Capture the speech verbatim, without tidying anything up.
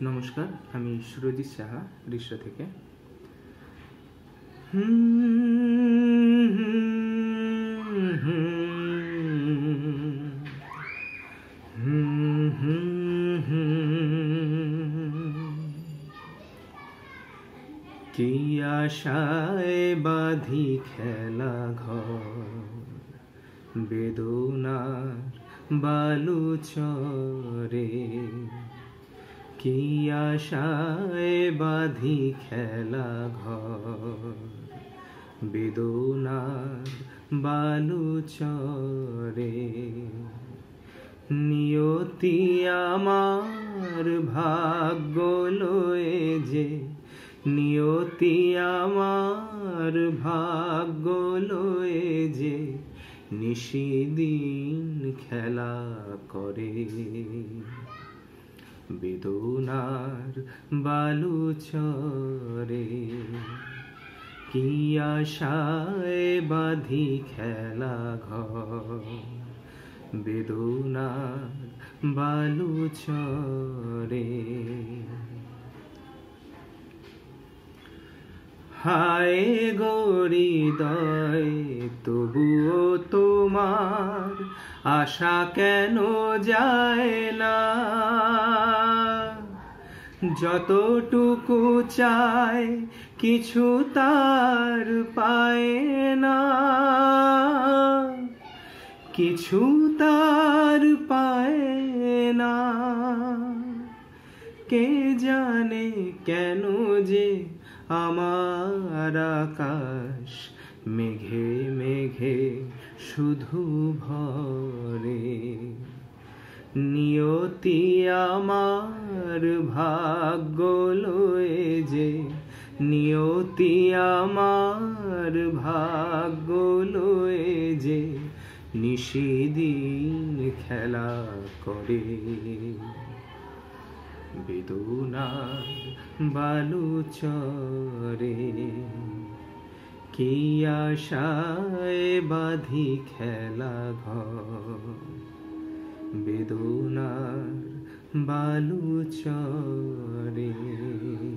নমস্কার, আমি সুরজিৎ সাহা রিষড়া থেকে। কি আশায় বাঁধি খেলা ঘর, বেদনার বালু চরে। কি আশায় বাঁধি খেলা ঘর, বেদনার বালু চরে। নিয়তি আমার ভাগ্য লয়ে যে, নিয়তি আমার ভাগ্য লয়ে যে নিশিদিন খেলা করে। বেদনার বালু চরে, কি আশায় বাঁধি খেলা ঘর, বেদনার বালু চরে। হায় গো হৃদয়, তবুও তোমার আশা কেন যায় না? যতটুকু চায় কিছু তার পায় না, কিছু তার পায় না। কে জানে কেন যে আমার আকাশ মেঘে মেঘে শুধু ভরে। নিয়তি আমার ভাগ্য লয়ে যে, নিয়তি আমার ভাগ্য লয়ে যে নিশিদিন খেলা করে। বেদনার বালু চরে, কি আশায় বাঁধি খেলা ঘর, বেদনার বালু চরে।